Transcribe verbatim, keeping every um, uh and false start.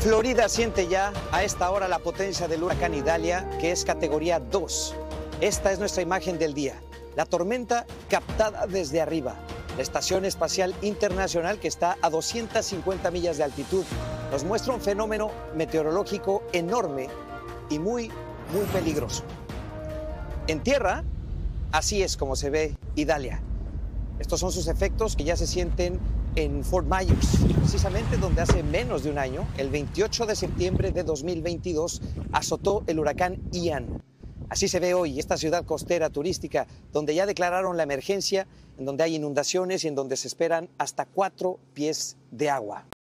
Florida siente ya a esta hora la potencia del huracán Idalia, que es categoría dos. Esta es nuestra imagen del día. La tormenta captada desde arriba. La Estación Espacial Internacional, que está a doscientas cincuenta millas de altitud, nos muestra un fenómeno meteorológico enorme y muy, muy peligroso. En tierra, así es como se ve Idalia. Estos son sus efectos que ya se sienten en Fort Myers, precisamente donde hace menos de un año, el veintiocho de septiembre de dos mil veintidós, azotó el huracán Ian. Así se ve hoy esta ciudad costera turística, donde ya declararon la emergencia, en donde hay inundaciones y en donde se esperan hasta cuatro pies de agua.